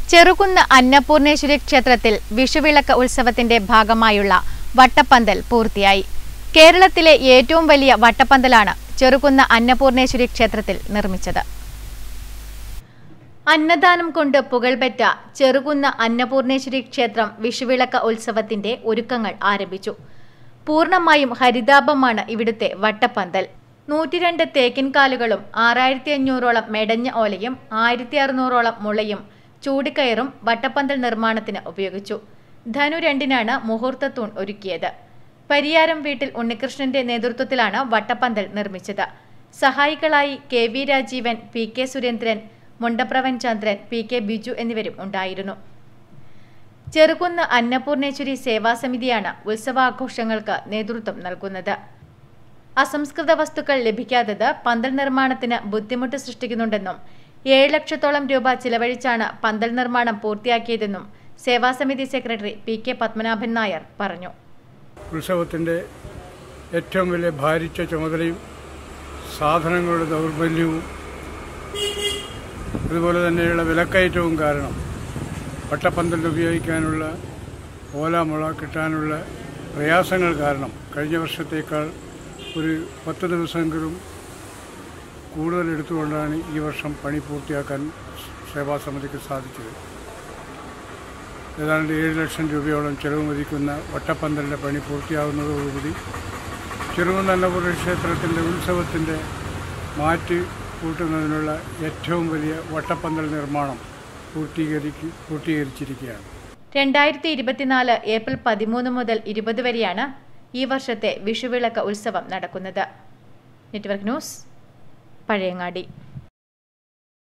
ചെറുകുന്ന് അന്നപൂർണേശ്വരി ക്ഷേത്രത്തിൽ വിഷുവിളക്ക് ഉത്സവത്തിന്റെ ഭാഗമായുള്ള വട്ടപ്പന്തൽ പൂർത്തിയായി. കേരളത്തിലെ ഏറ്റവും വലിയ വട്ടപ്പന്തലാണ് ചെറുകുന്ന് അന്നപൂർണേശ്വരി ക്ഷേത്രത്തിൽ നിർമ്മിച്ചത്. അന്നദാനം കൊണ്ട് പുകൾപെറ്റ ചെറുകുന്ന് അന്നപൂർണേശ്വരി ക്ഷേത്രം വിഷുവിളക്ക് ഉത്സവത്തിന്റെ ഒരുക്കങ്ങൾ ആരംഭിച്ചു. പൂർണ്ണമായും ഹരിതാഭമാണ് ഇവിടുത്തെ വട്ടപ്പന്തൽ. 102 തേക്കിൻകാലുകളും 6500ഓളം മെടഞ്ഞ ഓലയും 1600ഓളം മുളയും ചൂടിക്കയറും വട്ടപ്പന്തൽ നിർമ്മാണത്തിന് ഉപയോഗിച്ചു. ധനു 2-നാണ് മുഹൂർത്തത്തൂൺ ഒരുക്കിയത്. പരിയാരം വീട്ടിൽ ഉണ്ണികൃഷ്ണന്റെ നേതൃത്വത്തിലാണ് വട്ടപ്പന്തൽ നിർമ്മിച്ചത്. സഹായികളായി KV രാജീവൻ, PK സുരേന്ദ്രൻ, മുണ്ടപ്രവൻ ചന്ദ്രൻ, PK ബിജു എന്നിവരും ഉണ്ടായിരുന്നു. ചെറുകുന്ന് അന്നപൂർണേശ്വരി സേവാസമിതിയാണ് ഉത്സവാഘോഷങ്ങൾക്ക് നേതൃത്വം നൽകുന്നത്. അസംസ്കൃത വസ്തുക്കൾ ലഭിക്കാത്തത് പന്തൽ നിർമ്മാണത്തിന് ബുദ്ധിമുട്ട് സൃഷ്ടിക്കുന്നുണ്ടെന്നും 7 ലക്ഷത്തോളം രൂപ ചിലവഴിച്ചാണ് പന്തൽ നിർമ്മാണം പൂർത്തിയാക്കിയതെന്നും സേവാസമിതി സെക്രട്ടറി PK പത്മനാഭൻ നായർ പറഞ്ഞു. ഉത്സവത്തിൻ്റെ ഏറ്റവും വലിയ ഭാരിച്ച ചുമതലയും സാധനങ്ങളുടെ ദൗർബല്യവും അതുപോലെ തന്നെയുള്ള വിലക്കയറ്റവും കാരണം വട്ടപ്പന്തൽ ഉപയോഗിക്കാനുള്ള ഓലാമുള കിട്ടാനുള്ള പ്രയാസങ്ങൾ കാരണം കഴിഞ്ഞ വർഷത്തേക്കാൾ ഒരു 10 ദിവസമെങ്കിലും കൂടുതൽ എടുത്തുകൊണ്ടാണ് ഈ വർഷം പണി പൂർത്തിയാക്കാൻ സേവാസമിതിക്ക് സാധിച്ചത്. ഏതാണ്ട് 7 ലക്ഷം രൂപയോളം ചെലവ് മതിക്കുന്ന വട്ടപ്പന്തലിൻ്റെ പണി പൂർത്തിയാകുന്നതോടുകൂടി ചെറുകുന്ന് അന്നപൂർണ ക്ഷേത്രത്തിൻ്റെ ഉത്സവത്തിൻ്റെ മാറ്റ് കൂട്ടുന്നതിനുള്ള ഏറ്റവും വലിയ വട്ടപ്പന്തൽ നിർമ്മാണം പൂർത്തീകരിച്ചിരിക്കുകയാണ്. 2024 ഏപ്രിൽ 13 മുതൽ 20 വരെയാണ് ഈ വർഷത്തെ വിഷുവിളക്ക് ഉത്സവം നടക്കുന്നത്. Network news, Pazhayangadi.